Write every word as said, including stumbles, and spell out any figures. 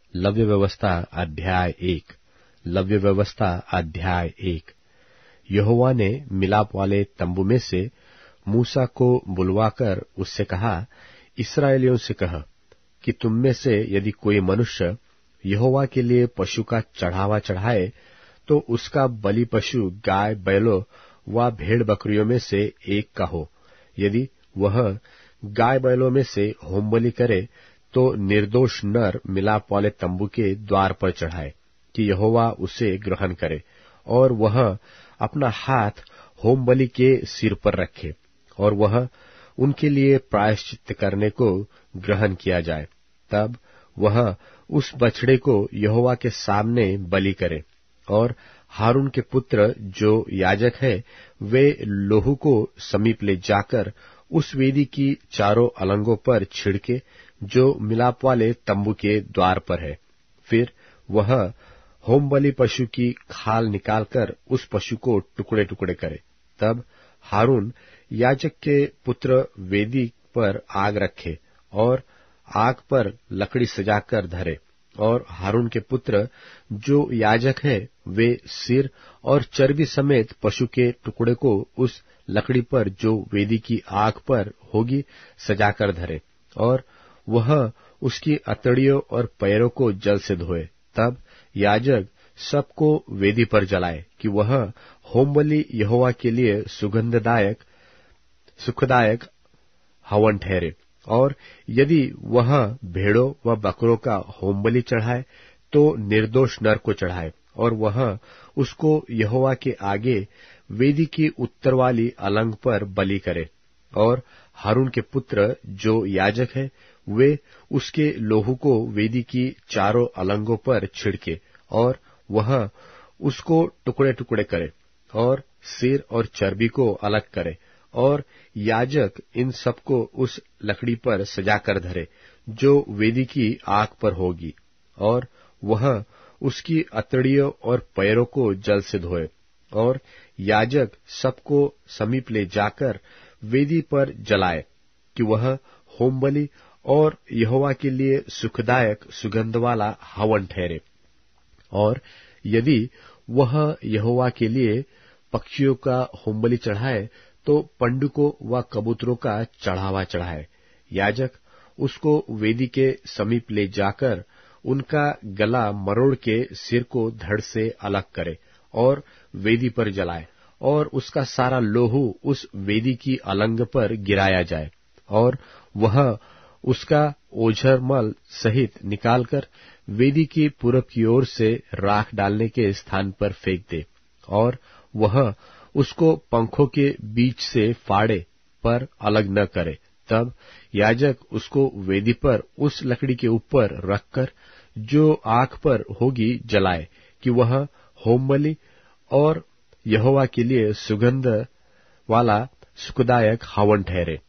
लव्य व्यवस्था अध्याय एक। लव्य व्यवस्था अध्याय एक। यहोवा ने मिलाप वाले तंबू में से मूसा को बुलवाकर उससे कहा, इस्राएलियों से कह कि तुम में से यदि कोई मनुष्य यहोवा के लिए पशु का चढ़ावा चढ़ाए, तो उसका बलि पशु गाय बैलों व भेड़ बकरियों में से एक का हो। यदि वह गाय बैलों में से होमबलि करे, तो निर्दोष नर मिलाप वाले तंबू के द्वार पर चढ़ाए कि यहोवा उसे ग्रहण करे, और वह अपना हाथ होमबलि के सिर पर रखे, और वह उनके लिए प्रायश्चित करने को ग्रहण किया जाए। तब वह उस बछड़े को यहोवा के सामने बलि करे, और हारून के पुत्र जो याजक है, वे लोहू को समीप ले जाकर उस वेदी की चारों अलंगों पर छिड़के जो मिलाप वाले तंबू के द्वार पर है। फिर वह होमबलि पशु की खाल निकालकर उस पशु को टुकड़े टुकड़े करे। तब हारून याजक के पुत्र वेदी पर आग रखे और आग पर लकड़ी सजाकर धरे, और हारून के पुत्र जो याजक है, वे सिर और चर्बी समेत पशु के टुकड़े को उस लकड़ी पर जो वेदी की आग पर होगी सजाकर धरे, और वह उसकी अतड़ियों और पैरों को जल से धोए। तब याजक सबको वेदी पर जलाए कि वह होमबलि यहोवा के लिए सुगंधदायक सुखदायक हवन ठहरे। और यदि वह भेड़ों व बकरों का होमबलि चढ़ाए, तो निर्दोष नर को चढ़ाए, और वह उसको यहोवा के आगे वेदी की उत्तर वाली अलंग पर बलि करे। और हारून के पुत्र जो याजक है, वे उसके लोहू को वेदी की चारों अलंगों पर छिड़के, और वह उसको टुकड़े टुकड़े करे, और सिर और चर्बी को अलग करे, और याजक इन सबको उस लकड़ी पर सजाकर धरे जो वेदी की आग पर होगी, और वह उसकी अतड़ियों और पैरों को जल से धोए, और याजक सबको समीप ले जाकर वेदी पर जलाए कि वह होमबलि और यहोवा के लिए सुखदायक सुगंध वाला हवन ठहरे। और यदि वह यहोवा के लिए पक्षियों का होमबलि चढ़ाए, तो पंडुकों व कबूतरों का चढ़ावा चढ़ाए। याजक उसको वेदी के समीप ले जाकर उनका गला मरोड़ के सिर को धड़ से अलग करे और वेदी पर जलाए, और उसका सारा लोहू उस वेदी की अलंग पर गिराया जाए, और वह उसका ओझरमल सहित निकालकर वेदी की पूरब की ओर से राख डालने के स्थान पर फेंक दे, और वह उसको पंखों के बीच से फाड़े पर अलग न करे। तब याजक उसको वेदी पर उस लकड़ी के ऊपर रखकर जो आग पर होगी जलाए कि वह होमबलि और यहोवा के लिए सुगंध वाला सुखदायक हवन ठहरे।